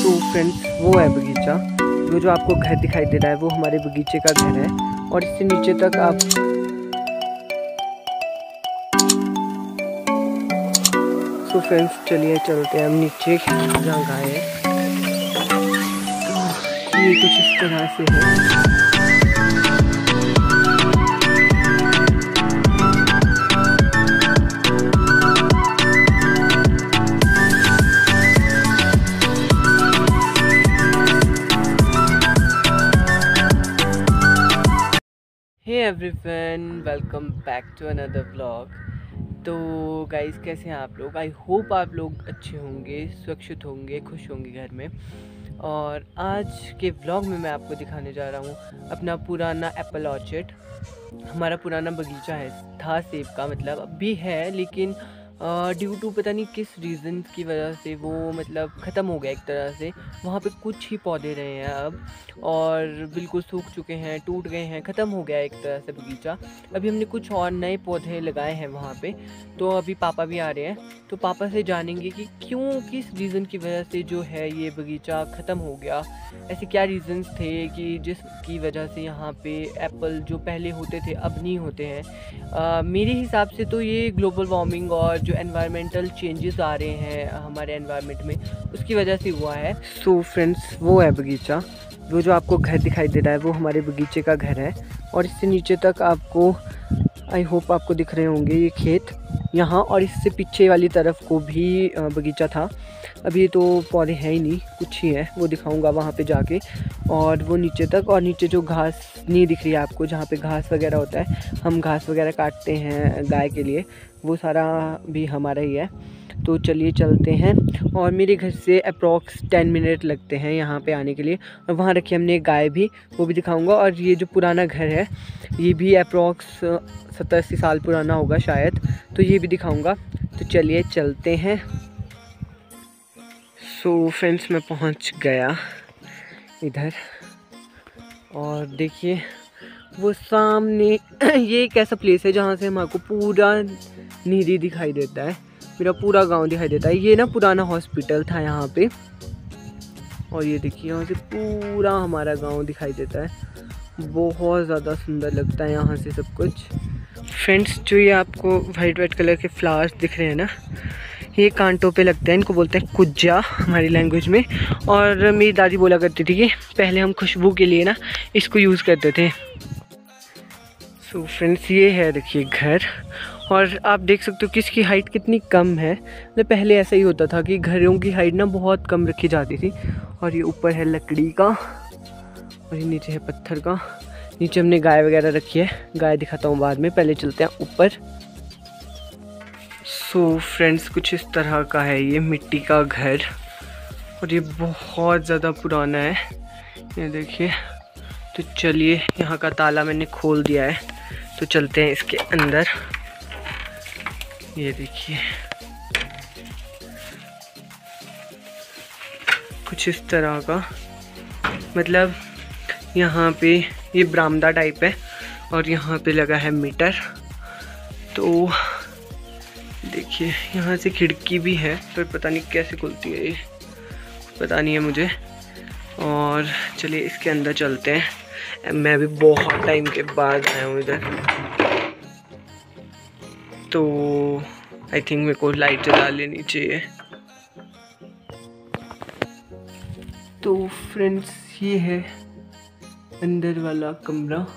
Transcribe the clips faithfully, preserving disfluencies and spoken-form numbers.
तो फ्रेंड्स वो है बगीचा, वो जो आपको घर दिखाई दे रहा है वो हमारे बगीचे का घर है। और इससे नीचे तक आप तो फ्रेंड्स चलिए चलते हैं हम नीचे जहाँ गाय है। तो ये कुछ इस तरह से है। Hey everyone, welcome back to another vlog. तो गाइस कैसे हैं आप लोग? आई होप आप लोग अच्छे होंगे, सुरक्षित होंगे, खुश होंगे घर में। और आज के व्लॉग में मैं आपको दिखाने जा रहा हूँ अपना पुराना एप्पल ऑर्चर्ड। हमारा पुराना बगीचा है, था सेब का, मतलब अब भी है, लेकिन ड्यू टू पता नहीं किस रीज़न की वजह से वो मतलब ख़त्म हो गया एक तरह से। वहाँ पे कुछ ही पौधे रहे हैं अब, और बिल्कुल सूख चुके हैं, टूट गए हैं, ख़त्म हो गया एक तरह से बगीचा। अभी हमने कुछ और नए पौधे लगाए हैं वहाँ पे। तो अभी पापा भी आ रहे हैं, तो पापा से जानेंगे कि क्यों, किस रीज़न की वजह से जो है ये बगीचा ख़त्म हो गया। ऐसे क्या रीज़न्स थे कि जिसकी वजह से यहाँ पे एप्पल जो पहले होते थे अब नहीं होते हैं। आ, मेरे हिसाब से तो ये ग्लोबल वार्मिंग और जो एनवायरमेंटल चेंजेस आ रहे हैं हमारे एनवायरनमेंट में, उसकी वजह से हुआ है। सो फ्रेंड्स वो है बगीचा, वो जो आपको घर दिखाई दे रहा है वो हमारे बगीचे का घर है। और इससे नीचे तक आपको, आई होप आपको दिख रहे होंगे ये खेत यहाँ, और इससे पीछे वाली तरफ को भी बगीचा था। अभी तो पौधे हैं ही नहीं, कुछ ही है, वो दिखाऊंगा वहाँ पे जाके। और वो नीचे तक, और नीचे जो घास नहीं दिख रही है आपको, जहाँ पे घास वगैरह होता है, हम घास वगैरह काटते हैं गाय के लिए, वो सारा भी हमारा ही है। तो चलिए चलते हैं। और मेरे घर से अप्रॉक्स टेन मिनट लगते हैं यहाँ पे आने के लिए। और वहाँ रखी हमने गाय भी, वो भी दिखाऊंगा। और ये जो पुराना घर है ये भी अप्रॉक्स सत्तर अस्सी साल पुराना होगा शायद, तो ये भी दिखाऊंगा। तो चलिए चलते हैं। सो फ्रेंड्स मैं पहुँच गया इधर, और देखिए वो सामने ये एक ऐसा प्लेस है जहाँ से हमको पूरा नीरी दिखाई देता है, मेरा पूरा गांव दिखाई देता है। ये ना पुराना हॉस्पिटल था यहाँ पे, और ये देखिए यहाँ से पूरा हमारा गांव दिखाई देता है। बहुत ज़्यादा सुंदर लगता है यहाँ से सब कुछ। फ्रेंड्स जो ये आपको वाइट वाइट कलर के फ्लावर्स दिख रहे हैं ना, ये कांटों पे लगते हैं, इनको बोलते हैं कुज्जा हमारी लैंग्वेज में। और मेरी दादी बोला करती थी कि पहले हम खुशबू के लिए ना इसको यूज़ करते थे। सो so फ्रेंड्स ये है देखिए घर, और आप देख सकते हो कि इसकी हाइट कितनी कम है। मतलब पहले ऐसा ही होता था कि घरों की हाइट ना बहुत कम रखी जाती थी। और ये ऊपर है लकड़ी का, और ये नीचे है पत्थर का। नीचे हमने गाय वगैरह रखी है, गाय दिखाता हूँ बाद में, पहले चलते हैं ऊपर। सो so फ्रेंड्स कुछ इस तरह का है ये मिट्टी का घर, और ये बहुत ज़्यादा पुराना है, ये देखिए। तो चलिए, यहाँ का ताला मैंने खोल दिया है, तो चलते हैं इसके अंदर। ये देखिए कुछ इस तरह का, मतलब यहाँ पे ये बरामदा टाइप है, और यहाँ पे लगा है मीटर। तो देखिए यहाँ से खिड़की भी है, पर पता नहीं कैसे खुलती है ये, पता नहीं है मुझे। और चलिए इसके अंदर चलते हैं। मैं भी बहुत टाइम के बाद आया हूँ इधर, तो आई थिंक मेरे को लाइट जला लेनी चाहिए। तो फ्रेंड्स ये है अंदर वाला कमरा,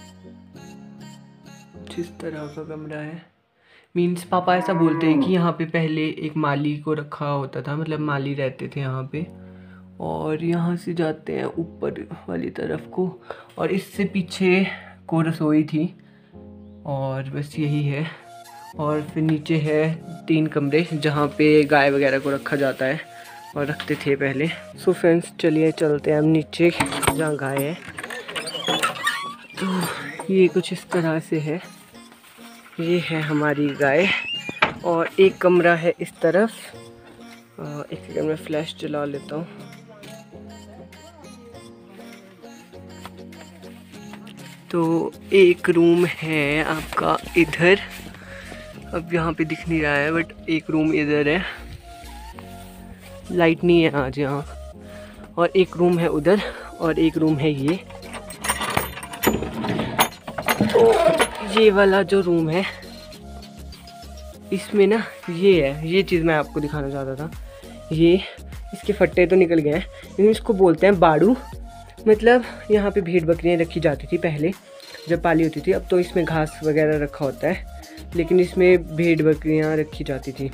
जिस तरह का कमरा है। मीन्स पापा ऐसा बोलते हैं कि यहाँ पे पहले एक माली को रखा होता था, मतलब माली रहते थे यहाँ पे। और यहाँ से जाते हैं ऊपर वाली तरफ को, और इससे पीछे को रसोई थी, और बस यही है। और फिर नीचे है तीन कमरे जहाँ पे गाय वगैरह को रखा जाता है, और रखते थे पहले। सो फ्रेंड्स चलिए चलते हैं हम नीचे जहाँ गाय है। तो ये कुछ इस तरह से है, ये है हमारी गाय। और एक कमरा है इस तरफ, एक सेकंड में फ्लैश जला लेता हूँ। तो एक रूम है आपका इधर, अब यहाँ पे दिख नहीं रहा है, बट एक रूम इधर है। लाइट नहीं है आज यहाँ, और एक रूम है उधर और एक रूम है ये। तो ये वाला जो रूम है इसमें ना ये है, ये चीज़ मैं आपको दिखाना चाहता था। ये इसके फट्टे तो निकल गए हैं, लेकिन इसको बोलते हैं बाड़ू। मतलब यहाँ पे भेड़ बकरियाँ रखी जाती थी पहले जब पाली होती थी। अब तो इसमें घास वगैरह रखा होता है, लेकिन इसमें भेड़ बकरियाँ रखी जाती थी।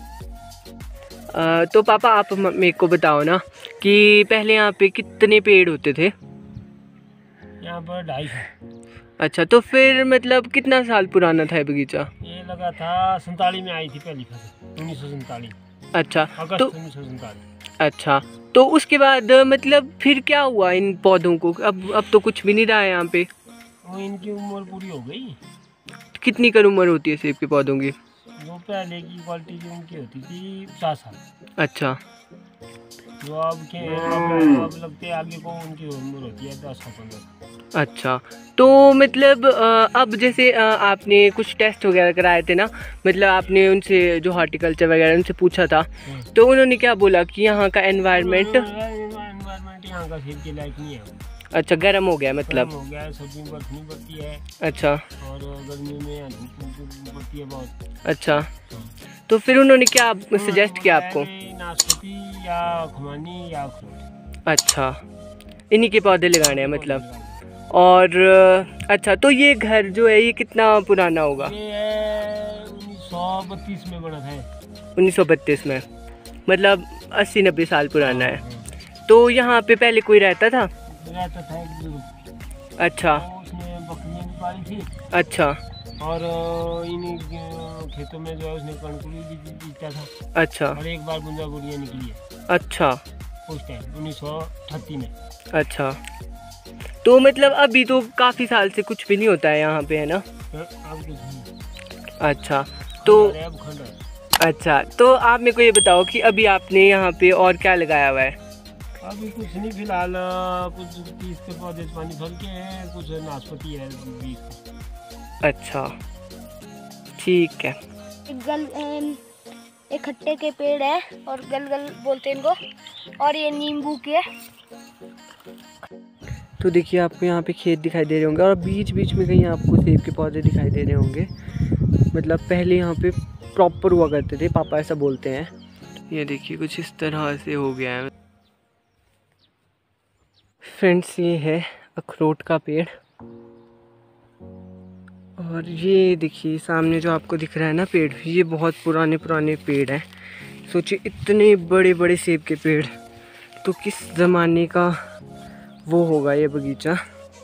आ, तो पापा आप मेरे को बताओ ना कि पहले यहाँ पे कितने पेड़ होते थे? यहाँ पर ढाई सौ। अच्छा, तो फिर मतलब कितना साल पुराना था ये बगीचा? ये लगा था सैंतालीस में आई थी पहली फसल, उन्नीस सौ सैंतालीस। अच्छा, अगस्त तो उन्नीस सौ सैंतालीस। अच्छा, तो उसके बाद मतलब फिर क्या हुआ इन पौधों को? अब अब तो कुछ भी नहीं रहा है यहाँ पे। वो इनकी उम्र पूरी हो गई। कितनी कर उम्र होती है सेब के पौधों की? वो पहले की क्वालिटी की उनकी होती थी पचास साल। अच्छा, जो अब के अब, अब लगते आगे को उनकी उम्र होती है दस से पंद्रह। अच्छा, तो मतलब अ, अब जैसे अ, आपने कुछ टेस्ट वगैरह कराए थे ना, मतलब आपने उनसे जो हॉर्टिकल्चर वगैरह उनसे पूछा था, तो उन्होंने क्या बोला कि यहाँ का एनवायरनमेंट एनवायरनमेंट यहाँ का सेब के लायक नहीं है। अच्छा, गर्म हो गया मतलब? हो गया है, सर्दी में बर्फ नहीं पड़ती है। अच्छा, और गर्मी में धूप पड़ती है बहुत। अच्छा, तो फिर उन्होंने क्या सजेस्ट किया आपको? नाशपाती या खुमानी या अखरोट। अच्छा, इन्हीं के पौधे लगाने हैं मतलब। और अच्छा, तो ये घर जो है ये कितना पुराना होगा? ये उन्नीस सौ बत्तीस में बना था। उन्नीस सौ बत्तीस में, मतलब अस्सी नब्बे साल पुराना है। तो यहाँ पे पहले कोई रहता था? रहता था एक बुजुर्ग। अच्छा, तो उसने बकरियाँ भी पाली थी। अच्छा, और इन खेतों में जो है उसने कणकुड़ी भी बीता था। अच्छा, और एक बार बुंदा बुड़िया निकली है। अच्छा, उस टाइम उन्नीस सौ अठत्तीस में। अच्छा, तो मतलब अभी तो काफ़ी साल से कुछ भी नहीं होता है यहाँ पे, है ना? अब कुछ नहीं। अच्छा, तो अब खंड है। अच्छा, तो आप मेरे को ये बताओ कि अभी आपने यहाँ पे और क्या लगाया हुआ है? अभी कुछ नहीं, फिलहाल कुछ तीस के पौधे पानी फल के हैं, कुछ नाशपाती है बीस। अच्छा, ठीक है। एक गल एक खट्टे के पेड़ है और गलगल बोलते हैं इनको, और ये नींबू के। तो देखिए आपको यहाँ पे खेत दिखाई दे रहे होंगे और बीच बीच में कहीं आपको सेब के पौधे दिखाई दे रहे होंगे। मतलब पहले यहाँ पे प्रॉपर हुआ करते थे, पापा ऐसा बोलते हैं। ये देखिए कुछ इस तरह से हो गया है फ्रेंड्स। ये है अखरोट का पेड़ और ये देखिए सामने जो आपको दिख रहा है ना पेड़, ये बहुत पुराने पुराने पेड़ हैं। सोचिए इतने बड़े बड़े सेब के पेड़, तो किस ज़माने का वो होगा ये बगीचा।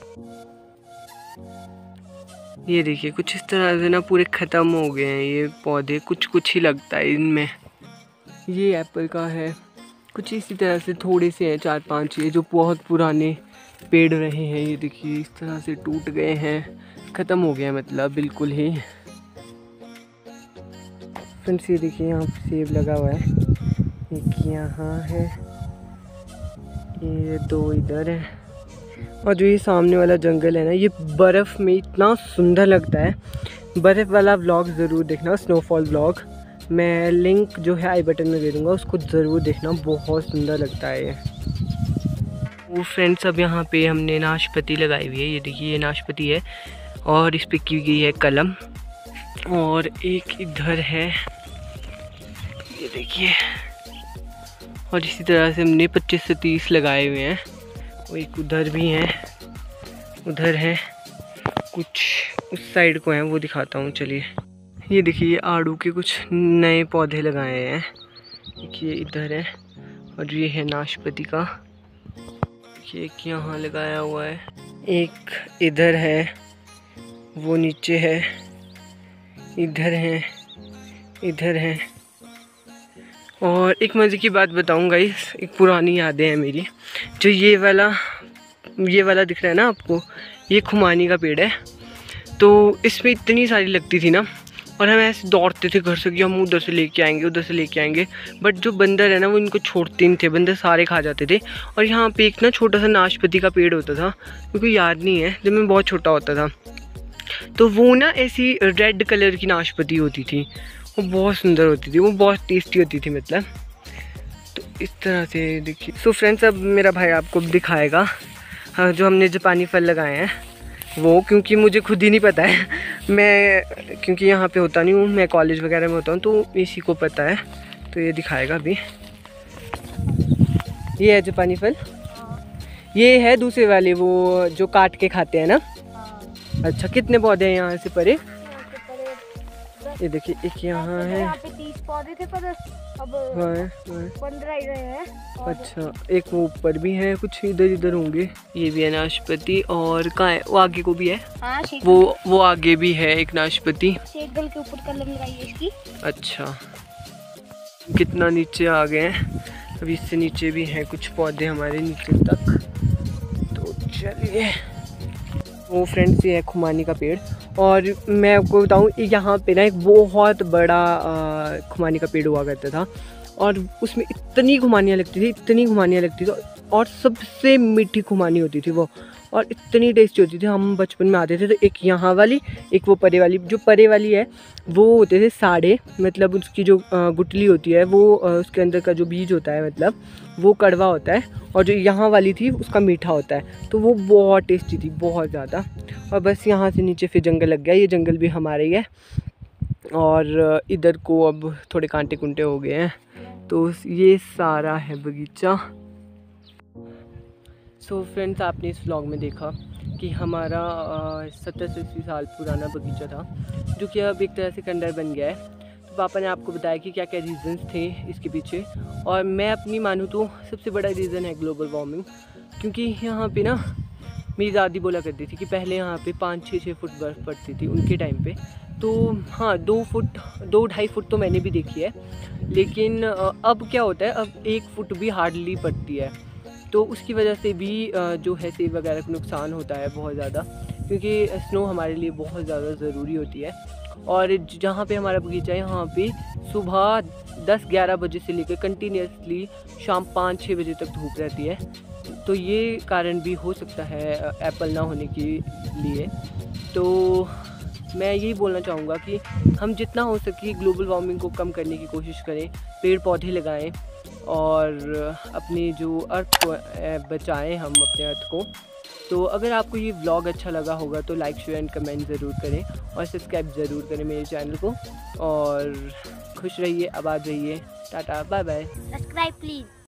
ये देखिए कुछ इस तरह से ना पूरे ख़त्म हो गए हैं ये पौधे, कुछ कुछ ही लगता है इनमें। ये एप्पल का है, कुछ इसी तरह से थोड़े से हैं, चार पांच, ये जो बहुत पुराने पेड़ रहे हैं। ये देखिए इस तरह से टूट गए हैं, ख़त्म हो गया मतलब बिल्कुल ही। फ्रेंड्स ये देखिए यहाँ पे सेब लगा हुआ है, एक यहाँ है, ये दो इधर है। और जो ये सामने वाला जंगल है ना, ये बर्फ़ में इतना सुंदर लगता है। बर्फ़ वाला व्लॉग ज़रूर देखना, स्नोफॉल व्लॉग, मैं लिंक जो है आई बटन में दे दूँगा, उसको ज़रूर देखना, बहुत सुंदर लगता है ये। वो फ्रेंड्स अब यहाँ पे हमने नाशपाती लगाई हुई है, ये देखिए ये नाशपाती है और इस पे की गई है कलम। और एक इधर है, ये देखिए, और इसी तरह से हमने पच्चीस से तीस लगाए हुए हैं। और एक उधर भी हैं, उधर है कुछ, उस साइड को हैं, वो दिखाता हूँ चलिए। ये देखिए ये आड़ू के कुछ नए पौधे लगाए हैं, देखिए इधर है। और ये है नाशपाती का, देखिए एक यहाँ लगाया हुआ है, एक इधर है, वो नीचे है, इधर है, इधर है। और एक मज़े की बात बताऊँ गाइस, एक पुरानी यादें हैं मेरी। जो ये वाला ये वाला दिख रहा है ना आपको, ये खुमानी का पेड़ है। तो इसमें इतनी सारी लगती थी ना, और हम ऐसे दौड़ते थे घर से कि हम उधर से लेके आएंगे, उधर से लेके आएंगे। बट जो बंदर है ना, वो इनको छोड़ते नहीं थे, बंदर सारे खा जाते थे। और यहाँ पे एक ना छोटा सा नाशपाती का पेड़ होता था, क्योंकि याद नहीं है, जब मैं बहुत छोटा होता था। तो वो ना ऐसी रेड कलर की नाशपाती होती थी, वो बहुत सुंदर होती थी, वो बहुत टेस्टी होती थी मतलब। तो इस तरह से देखिए। सो फ्रेंड्स, अब मेरा भाई आपको दिखाएगा हाँ जो हमने जापानी फल लगाए हैं वो, क्योंकि मुझे खुद ही नहीं पता है। मैं क्योंकि यहाँ पे होता नहीं हूँ, मैं कॉलेज वगैरह में होता हूँ, तो इसी को पता है। तो ये दिखाएगा अभी। ये है जापानी फल। ये है दूसरे वाले वो जो काट के खाते हैं ना। अच्छा, कितने पौधे हैं यहाँ से परे? ये देखिए, एक यहाँ है। यहाँ पे तीस पौधे थे पर अब पंद्रह ही रहे हैं। अच्छा, एक वो ऊपर भी है, कुछ इधर इधर होंगे। ये भी है नाशपाती, और कहाँ है वो? आगे को भी है। हाँ, वो वो आगे भी है एक नाशपाती। शेखगल के ऊपर कलम लगाई है इसकी। अच्छा, कितना नीचे आ गए हैं। अभी इससे नीचे भी हैं कुछ पौधे हमारे नीचे तक। तो चलिए। वो फ्रेंड्स, ये है खुमानी का पेड़। और मैं आपको बताऊँ, यहाँ पे ना एक बहुत बड़ा आ, खुमानी का पेड़ हुआ करता था, और उसमें इतनी खुमानियाँ लगती थी, इतनी खुमानियाँ लगती थी, और सबसे मीठी खुमानी होती थी वो, और इतनी टेस्टी होती थी। हम बचपन में आते थे तो एक यहाँ वाली, एक वो परे वाली। जो परे वाली है वो होते थे साड़े, मतलब उसकी जो गुठली होती है वो, उसके अंदर का जो बीज होता है मतलब वो कड़वा होता है, और जो यहाँ वाली थी उसका मीठा होता है। तो वो बहुत टेस्टी थी, बहुत ज़्यादा। और बस यहाँ से नीचे फिर जंगल लग गया। ये जंगल भी हमारे ही है, और इधर को अब थोड़े कांटे कुंटे हो गए हैं। तो ये सारा है बगीचा। सो so फ्रेंड्स, आपने इस व्लॉग में देखा कि हमारा सत्तर से अस्सी साल पुराना बगीचा था, जो कि अब एक तरह से खंडर बन गया है। तो पापा ने आपको बताया कि क्या क्या रीज़न्स थे इसके पीछे, और मैं अपनी मानूँ तो सबसे बड़ा रीज़न है ग्लोबल वार्मिंग। क्योंकि यहाँ पे ना मेरी दादी बोला करती थी कि पहले यहाँ पे पाँच छः छः फुट बर्फ़ पड़ती थी उनके टाइम पे। तो हाँ, दो फुट दो ढाई फुट तो मैंने भी देखी है, लेकिन अब क्या होता है, अब एक फुट भी हार्डली पड़ती है। तो उसकी वजह से भी जो है सेब वगैरह को नुकसान होता है बहुत ज़्यादा, क्योंकि स्नो हमारे लिए बहुत ज़्यादा ज़रूरी होती है। और जहाँ पे हमारा बगीचा है, यहाँ पे सुबह दस ग्यारह बजे से लेकर कंटिन्यूसली शाम पाँच छः बजे तक धूप रहती है। तो ये कारण भी हो सकता है एप्पल ना होने के लिए। तो मैं यही बोलना चाहूँगा कि हम जितना हो सके ग्लोबल वार्मिंग को कम करने की कोशिश करें, पेड़ पौधे लगाएं, और अपनी जो अर्थ को बचाएं हम अपने अर्थ को। तो अगर आपको ये व्लॉग अच्छा लगा होगा तो लाइक शेयर एंड कमेंट ज़रूर करें, और सब्सक्राइब ज़रूर करें मेरे चैनल को। और खुश रहिए, आबाद रहिए। Tata, bye bye. Subscribe please.